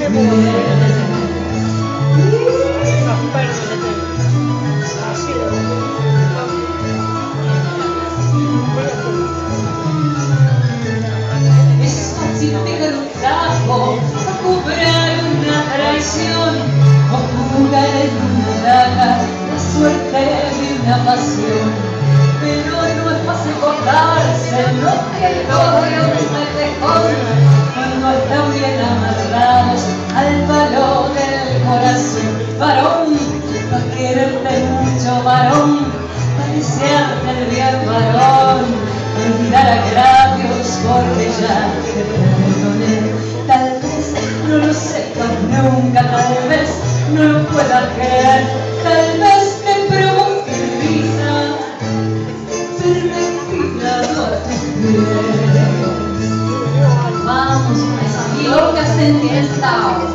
Es fácil pegar un tajo a cobrar una traición o jugar en una daga la suerte de una pasión, pero no es fácil cortarse lo que el odio me dejó cuando están bien amarrados al palo del corazón. Varón, pa' quererte mucho, varón, pa' desearte el bien, varón, olvidar agravios porque ya te perdoné. Tal vez no lo sepas nunca, tal vez no lo puedas creer, tal vez te provoque risa, pero respirado a tus pies. Vamos, pues, loca sentimental.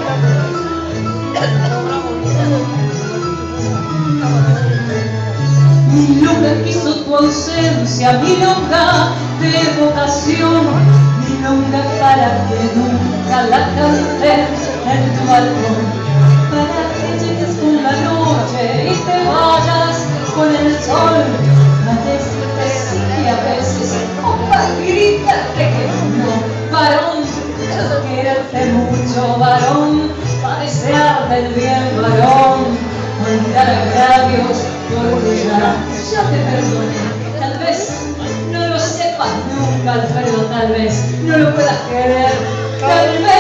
Mi loca quiso tu ausencia, mi loca de vocación, mi loca para que nunca la canté en tu balcón, para que llegues con la noche y te vayas con el sol, a decirte sí y a veces a gritarte que no. Varón, quiero quererte mucho, varón, para desearte el bien, varón, olvidar agravios porque ya te perdoné. Tal vez no lo sepas nunca, Alfredo, tal vez no lo puedas querer, tal vez